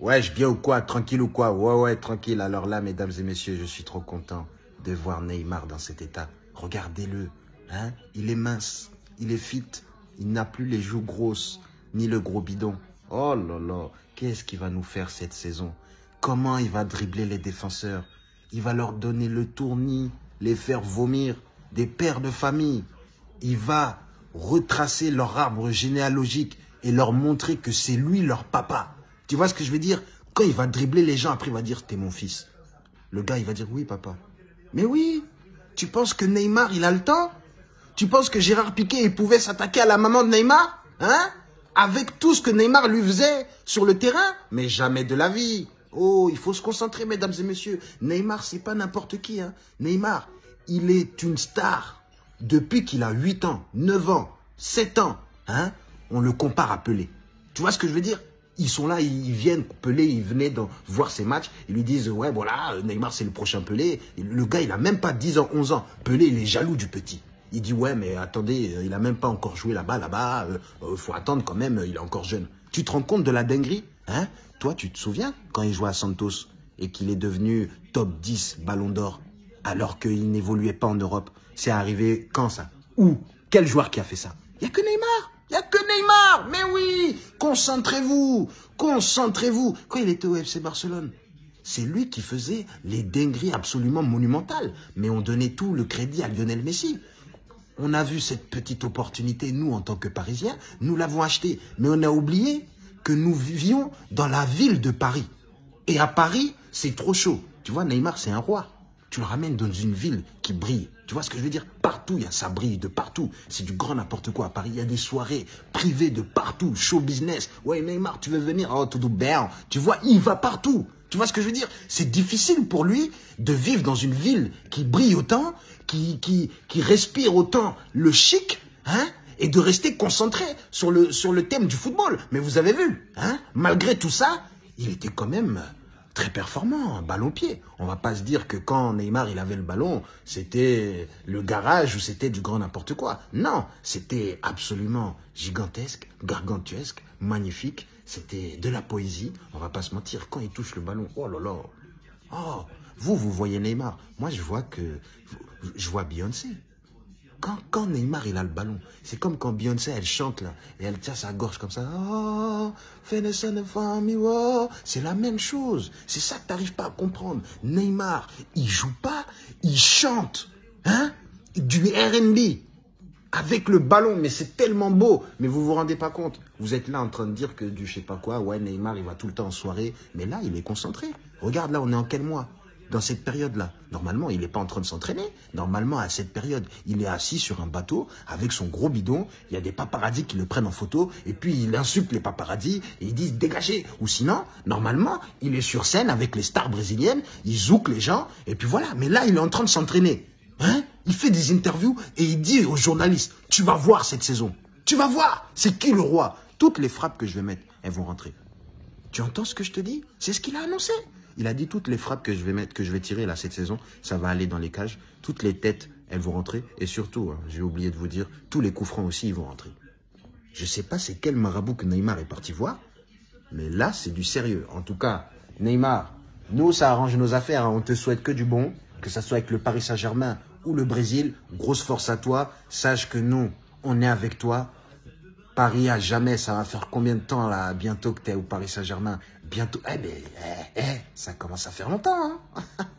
Ouais, bien ou quoi? Tranquille ou quoi? Ouais, ouais, tranquille. Alors là, mesdames et messieurs, je suis trop content de voir Neymar dans cet état. Regardez-le. Hein? Il est mince, il est fit, il n'a plus les joues grosses, ni le gros bidon. Oh là là, qu'est-ce qu'il va nous faire cette saison? Comment il va dribbler les défenseurs? Il va leur donner le tournis, les faire vomir, des pères de famille. Il va retracer leur arbre généalogique et leur montrer que c'est lui leur papa. Tu vois ce que je veux dire? Quand il va dribbler les gens, après il va dire « t'es mon fils ». Le gars, il va dire « oui, papa ». Mais oui, tu penses que Neymar, il a le temps? Tu penses que Gérard Piqué, il pouvait s'attaquer à la maman de Neymar? Hein? Avec tout ce que Neymar lui faisait sur le terrain? Mais jamais de la vie. Oh, il faut se concentrer, mesdames et messieurs. Neymar, c'est pas n'importe qui. Hein. Neymar, il est une star. Depuis qu'il a 8 ans, 9 ans, 7 ans, hein, on le compare à Pelé. Tu vois ce que je veux dire? Ils sont là, ils viennent, Pelé, il venait voir ses matchs, ils lui disent, ouais, voilà, Neymar, c'est le prochain Pelé. Et le gars, il a même pas 10 ans, 11 ans. Pelé, il est jaloux du petit. Il dit, ouais, mais attendez, il a même pas encore joué là-bas, faut attendre quand même, il est encore jeune. Tu te rends compte de la dinguerie? Hein? Toi, tu te souviens quand il jouait à Santos et qu'il est devenu top 10 Ballon d'Or alors qu'il n'évoluait pas en Europe? C'est arrivé quand ça? Où? Quel joueur qui a fait ça? Il n'y a que Neymar. Il n'y a que Neymar. Mais oui, concentrez-vous. Concentrez-vous. Quand il était au FC Barcelone, c'est lui qui faisait les dingueries absolument monumentales. Mais on donnait tout le crédit à Lionel Messi. On a vu cette petite opportunité, nous, en tant que Parisiens, nous l'avons achetée. Mais on a oublié que nous vivions dans la ville de Paris. Et à Paris, c'est trop chaud. Tu vois, Neymar, c'est un roi. Tu le ramènes dans une ville qui brille. Tu vois ce que je veux dire? Partout, ça brille de partout. C'est du grand n'importe quoi à Paris. Il y a des soirées privées de partout. Show business. Ouais, Neymar, tu veux venir? Oh, tout bien. Tu vois, il va partout. Tu vois ce que je veux dire? C'est difficile pour lui de vivre dans une ville qui brille autant, qui respire autant le chic, hein, et de rester concentré sur le thème du football. Mais vous avez vu, hein, malgré tout ça, il était quand même très performant, ballon pied. On va pas se dire que quand Neymar il avait le ballon, c'était le garage ou c'était du grand n'importe quoi. Non, c'était absolument gigantesque, gargantuesque, magnifique. C'était de la poésie. On va pas se mentir, quand il touche le ballon, oh là là. Oh, vous voyez Neymar. Moi, je vois Beyoncé. Quand Neymar, il a le ballon, c'est comme quand Beyoncé, elle chante là, et elle tient sa gorge comme ça. Oh, c'est la même chose. C'est ça que tu n'arrives pas à comprendre. Neymar, il joue pas, il chante. Hein? Du R&B. Avec le ballon, mais c'est tellement beau. Mais vous vous rendez pas compte. Vous êtes là en train de dire que du je sais pas quoi, ouais, Neymar, il va tout le temps en soirée. Mais là, il est concentré. Regarde là, on est en quel mois? Dans cette période-là. Normalement, il n'est pas en train de s'entraîner. Normalement, à cette période, il est assis sur un bateau avec son gros bidon. Il y a des paparazzis qui le prennent en photo. Et puis, il insulte les paparazzis et ils disent dégagez. Ou sinon, normalement, il est sur scène avec les stars brésiliennes. Il zouk les gens. Et puis voilà. Mais là, il est en train de s'entraîner. Hein? Il fait des interviews et il dit aux journalistes, tu vas voir cette saison. Tu vas voir. C'est qui le roi? Toutes les frappes que je vais mettre, elles vont rentrer. Tu entends ce que je te dis? C'est ce qu'il a annoncé. Il a dit toutes les frappes que je vais mettre, que je vais tirer là cette saison, ça va aller dans les cages. Toutes les têtes, elles vont rentrer. Et surtout, hein, j'ai oublié de vous dire, tous les coups francs aussi, ils vont rentrer. Je ne sais pas c'est quel marabout que Neymar est parti voir, mais là, c'est du sérieux. En tout cas, Neymar, nous, ça arrange nos affaires. Hein. On te souhaite que du bon, que ça soit avec le Paris Saint-Germain ou le Brésil. Grosse force à toi. Sache que nous, on est avec toi. Paris à jamais, ça va faire combien de temps là, bientôt que tu es au Paris Saint-Germain? Bientôt, ça commence à faire longtemps, hein.